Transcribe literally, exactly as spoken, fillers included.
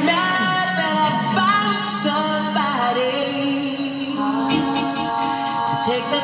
now that I found somebody to take the